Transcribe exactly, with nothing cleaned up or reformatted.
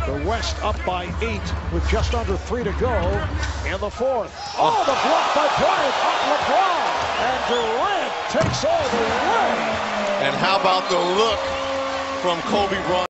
The West up by eight with just under three to go in the fourth. Oh, the block by Bryant on LeBron. And Durant takes all the way. And how about the look from Kobe Bryant?